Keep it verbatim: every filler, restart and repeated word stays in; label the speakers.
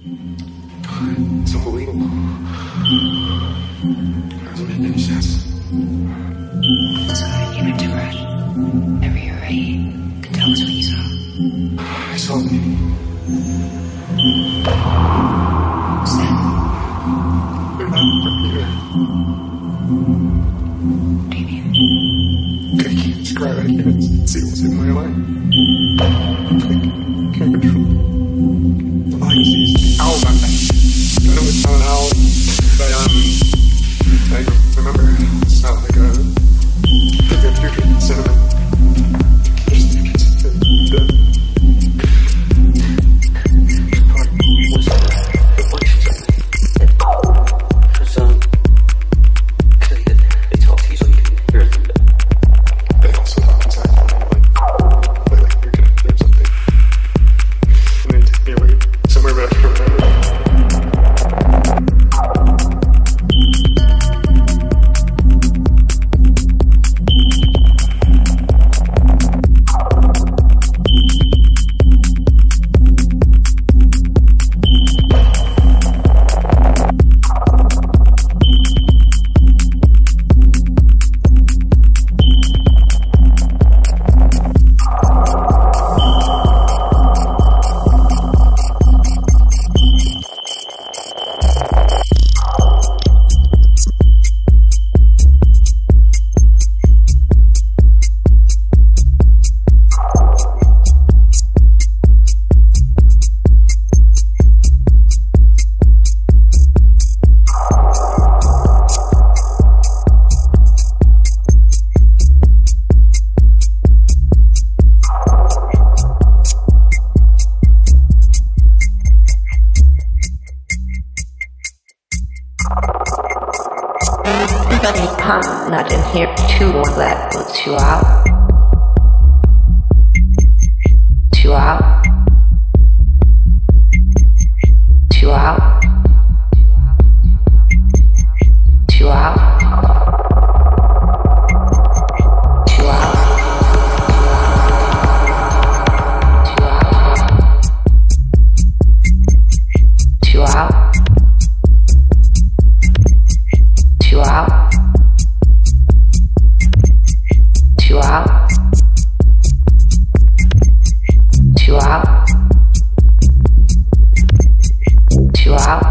Speaker 1: It's unbelievable. It doesn't make any sense.
Speaker 2: It's good. You can do it. Whenever you're ready, you can tell us what you saw.
Speaker 1: I saw the baby.
Speaker 2: What's that?
Speaker 1: They're not from here.
Speaker 2: What do you mean?
Speaker 1: I can't describe it. I can't see what's in my mind. I can't control. All I can see is owls out there. I know it's not an owl, but um, I remember it smelled like a like a putrid cinnamon. Just it's the
Speaker 3: I'm not in here to let puts you out. You out. You out. You out. Wow.